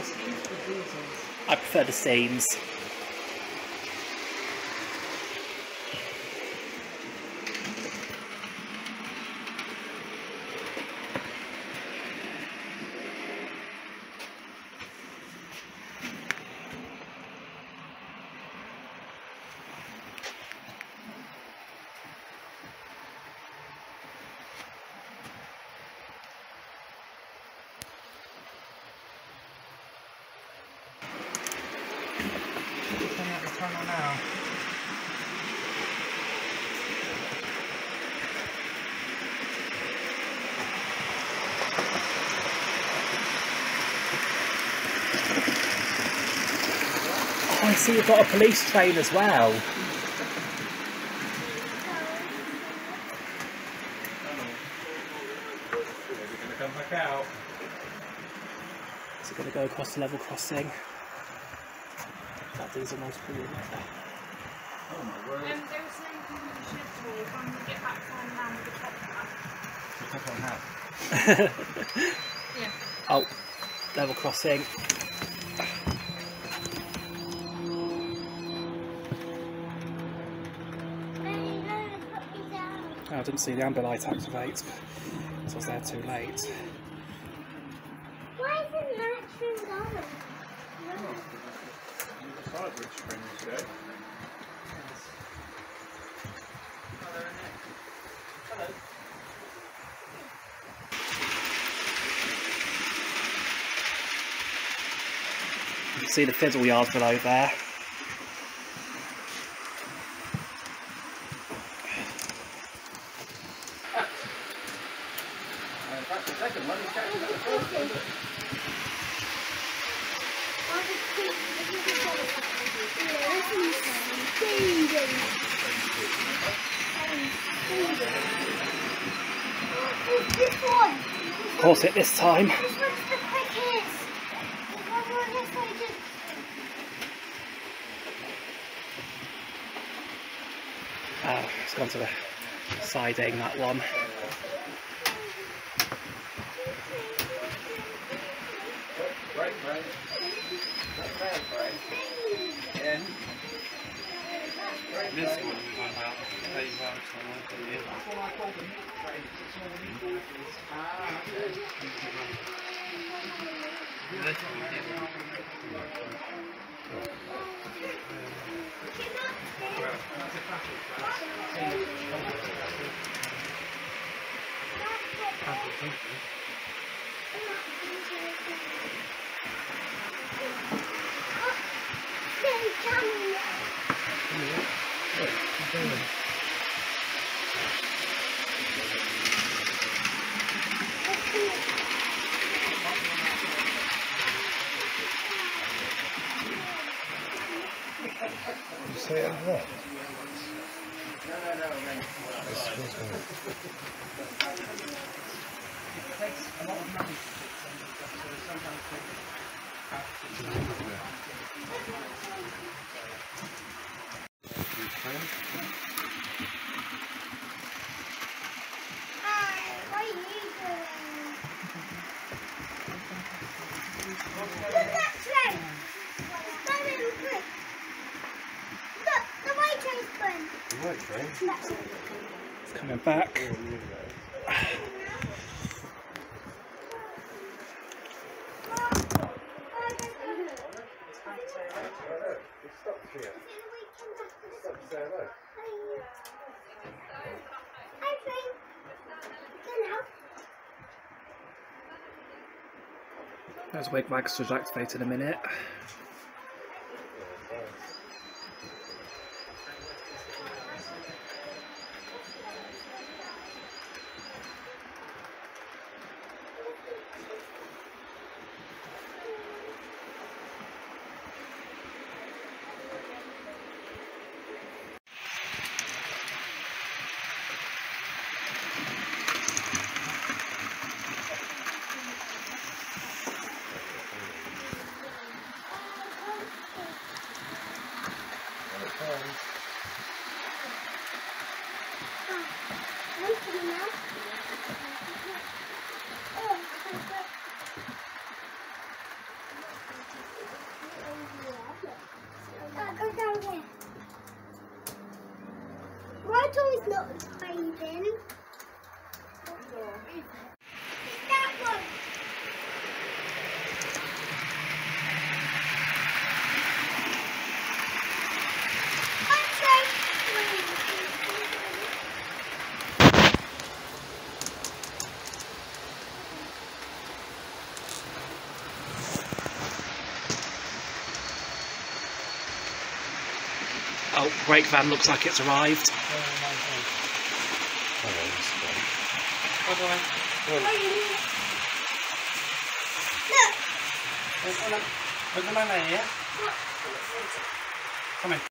I prefer the seams. Now. Oh, I see you've got a police train as well. Come back out. Is it going to go across the level crossing? That these are multiple units. Oh my word. They were saying you should talk when we get back down with the top hat. Yeah. Oh, level crossing. Oh, I didn't see the amber light activate, so I was there too late. Why isn't that train going? Decide which train to go. Hello. You can see the fiddle yards below there. That's the second one. He's catching up the first one. This one. Caught it this time. This one's the quickest. This one won't necessarily just... Oh, it's gone to the siding, that one. Right, right. Not bad, right? Yeah. This one we've got about 8 votes on it. That's what I call them. This one we did. Did you say it over there? It takes a lot of money to fix something, so sometimes What are you doing? Look at that train! That little quick. Look, the white train's going. The white train? That's it. It's coming back. It stopped here. It stopped there, right? Hi, train. Good now. Those wig-wags should activate in a minute. bottle is not hiding. That one. Oh, brake van looks like it's arrived. Look. Bagaimana ya? Come in.